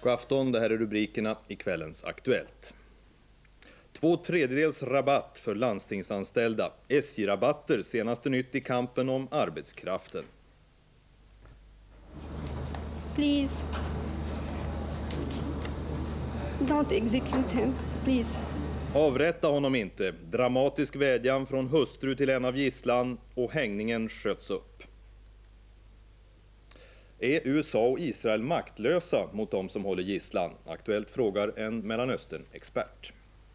God afton, det här är rubrikerna i kvällens Aktuellt. 2/3 rabatt för landstingsanställda. SJ-rabatter, senaste nytt i kampen om arbetskraften. Please. Don't execute him, please. Avrätta honom inte. Dramatisk vädjan från hustru till en av gisslan och hängningen sköts upp. Är USA och Israel maktlösa mot de som håller gisslan? Aktuellt frågar en Mellanöstern-expert.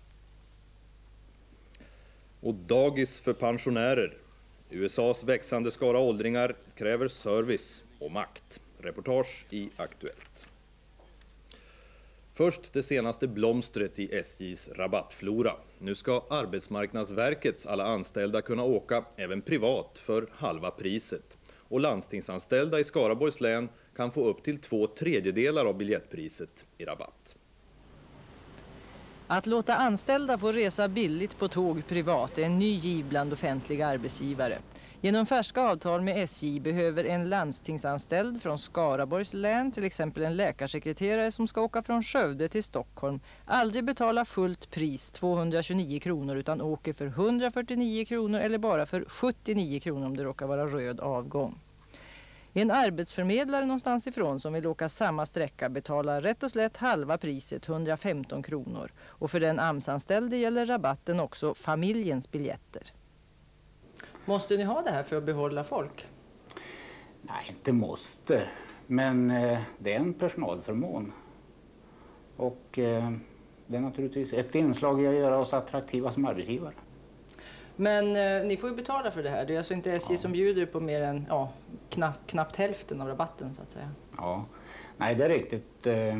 Och dagis för pensionärer. USAs växande skara åldringar kräver service och makt. Reportage i Aktuellt. Först det senaste blomstret i SJs rabattflora. Nu ska Arbetsmarknadsverkets alla anställda kunna åka även privat för halva priset. Och landstingsanställda i Skaraborgs län kan få upp till 2/3 av biljettpriset i rabatt. Att låta anställda få resa billigt på tåg privat är en ny giv bland offentliga arbetsgivare. Genom färska avtal med SJ behöver en landstingsanställd från Skaraborgs län, till exempel en läkarsekreterare som ska åka från Skövde till Stockholm, aldrig betala fullt pris 229 kronor utan åker för 149 kronor eller bara för 79 kronor om det råkar vara röd avgång. En arbetsförmedlare någonstans ifrån som vill åka samma sträcka betalar rätt och slätt halva priset, 115 kronor. Och för den AMS-anställde gäller rabatten också familjens biljetter. Måste ni ha det här för att behålla folk? Nej, inte måste. Men det är en personalförmån. Och det är naturligtvis ett inslag i att göra oss attraktiva som arbetsgivare. Men ni får ju betala för det här. Det är alltså inte SJ som bjuder på mer än knappt hälften av rabatten så att säga. Ja, nej det är riktigt.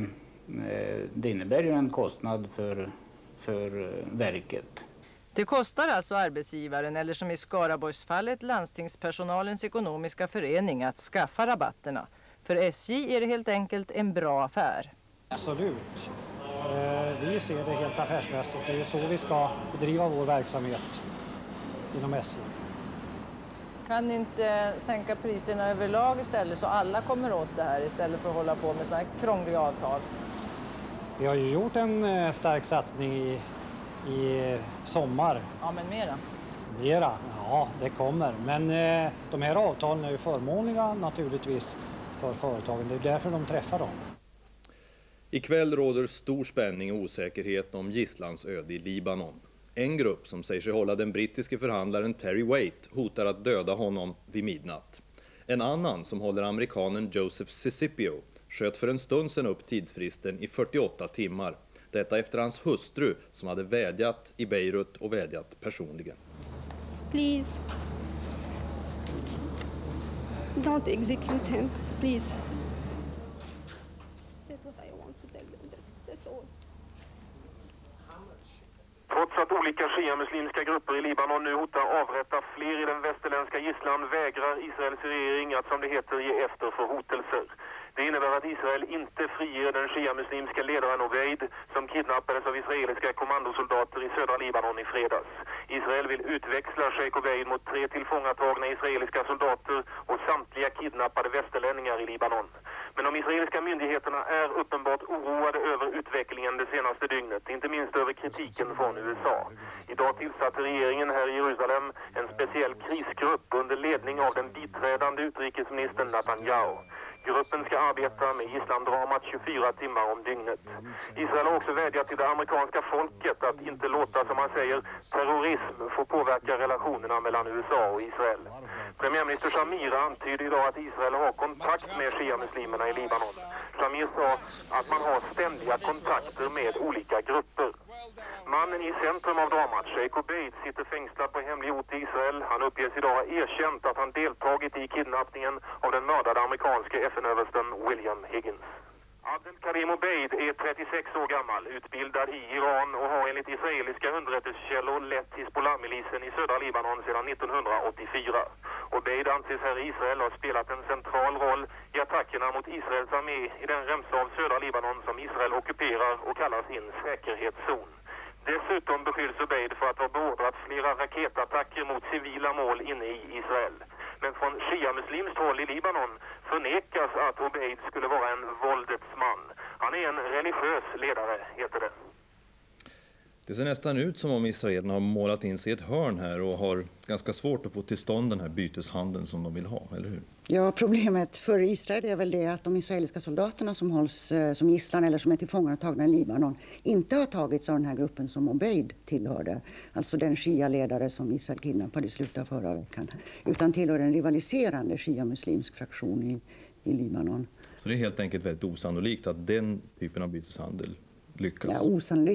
Det innebär ju en kostnad för verket. Det kostar alltså arbetsgivaren, eller som i Skaraborgsfallet landstingspersonalens ekonomiska förening, att skaffa rabatterna. För SJ är det helt enkelt en bra affär. Absolut. Vi ser det helt affärsmässigt. Det är så vi ska bedriva vår verksamhet inom SJ. Kan ni inte sänka priserna överlag istället så alla kommer åt det här istället för att hålla på med sådana här krångliga avtal? Vi har ju gjort en stark satsning i sommar. Ja, men mera? Mera, ja det kommer. Men de här avtalen är ju förmånliga naturligtvis för företagen. Det är därför de träffar dem. Ikväll råder stor spänning och osäkerhet om gisslans öde i Libanon. En grupp som säger sig hålla den brittiske förhandlaren Terry Waite hotar att döda honom vid midnatt. En annan som håller amerikanen Joseph Scipio sköt för en stund sedan upp tidsfristen i 48 timmar. Detta efter hans hustru som hade vädjat i Beirut och vädjat personligen. Please. Don't execute him, please. That's what I want to tell them. That's all. Trots att olika shia-muslimska grupper i Libanon nu hotar avrätta fler i den västerländska gisslan vägrar Israels regering att, som det heter, ge efter för hotelser. Det innebär att Israel inte friger den shia-muslimska ledaren Obeid som kidnappades av israeliska kommandosoldater i södra Libanon i fredags. Israel vill utväxla Sheikh Obeid mot 3 tillfångatagna israeliska soldater och samtliga kidnappade västerlänningar i Libanon. Men de israeliska myndigheterna är uppenbart oroade över utvecklingen det senaste dygnet, inte minst över kritiken från USA. Idag tillsatte regeringen här i Jerusalem en speciell krisgrupp under ledning av den biträdande utrikesministern Netanyahu. Gruppen ska arbeta med gisslandramat 24 timmar om dygnet. Israel har också vädjat till det amerikanska folket att inte låta, som man säger, terrorism få påverka relationerna mellan USA och Israel. Premiärminister Shamir antyder idag att Israel har kontakt med shia-muslimerna i Libanon. Shamir sa att man har ständiga kontakter med olika grupper. Mannen i centrum av dramat, Sheikh Obeid, sitter fängslad på hemlig ort i Israel. Han uppges idag ha erkänt att han deltagit i kidnappningen av den mördade amerikanske FN-översten William Higgins. Abdelkarim Obeid är 36 år gammal, utbildad i Iran och har enligt israeliska underrättelsekällor lett Hizbollah-milisen i södra Libanon sedan 1984. Obeid anses här i Israel ha spelat en central roll i attackerna mot Israels armé i den remsa av södra Libanon som Israel ockuperar och kallar sin säkerhetszon. Dessutom beskylls Obeid för att ha beordrat flera raketattacker mot civila mål inne i Israel. Men från shia-muslimskt håll i Libanon förnekas att Obeid skulle vara en våldets man. Han är en religiös ledare, heter det. Det ser nästan ut som om israelerna har målat in sig i ett hörn här och har ganska svårt att få till stånd den här byteshandeln som de vill ha, eller hur? Ja, problemet för Israel är väl det att de israeliska soldaterna som hålls som gisslan eller som är tillfångatagna i Libanon inte har tagits av den här gruppen som Obeid tillhörde, alltså den shia-ledare som Israel kidnappade i slutet av förra veckan, utan tillhör en rivaliserande shia-muslimsk fraktion i Libanon. Så det är helt enkelt väldigt osannolikt att den typen av byteshandel lyckas? Ja, osannolikt.